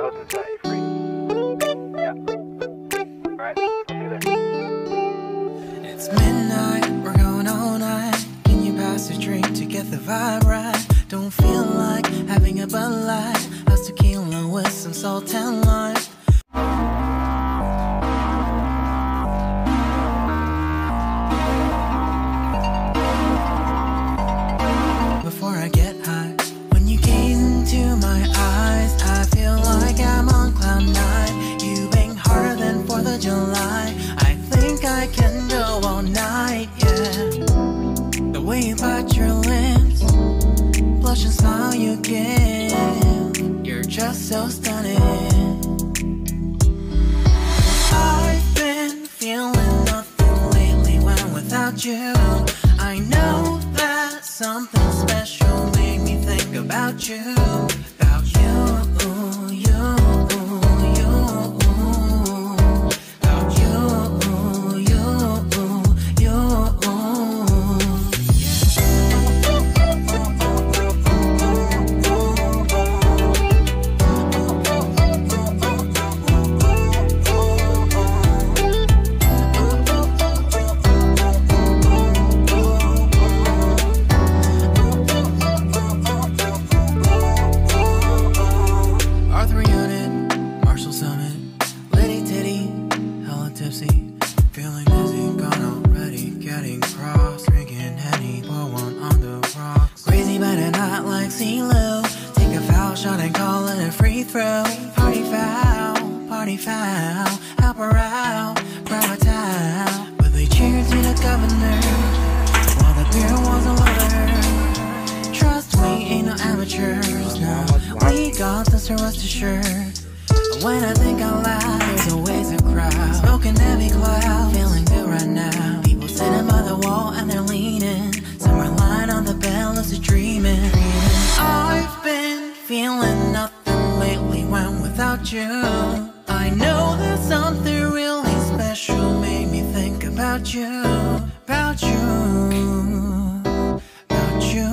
host and set you free. Yeah. Alright, I'll see you there. It's midnight, we're going all night. Can you pass a drink to get the vibe right? Don't feel like having a Bud Light. How's tequila with some salt and lime? Before I get high, when you gaze into my eyes, I feel like I'm on cloud nine. You bang harder than 4th of July. I think I can go all night, yeah. The way you bite your lips, blush and smile you give, you're just so stunning. I've been feeling nothing lately when without you. I know that something special made me think about you, about you, you, you, about you, you, you, feeling dizzy, gone already, getting cross, drinking Henny, pour one on the rocks. Crazy but not like CeeLo, take a foul shot and call it a free throw. Party foul, help her out, grab a towel. But they cheered to the governor, while the beer was a lover. Trust we ain't no amateurs, no, we got this, so rest assured. When I think out loud, there's always a crowd, smoking heavy cloud, feeling good right now. People sitting by the wall and they're leaning, some are lying on the bed, lucid dreaming. I've been feeling nothing lately when without you. I know that something really special made me think about you, about you, about you.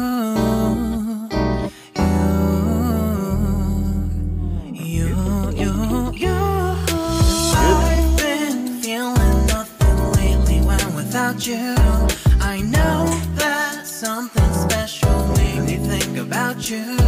I've been feeling nothing lately when without you. I know that something special made me think about you.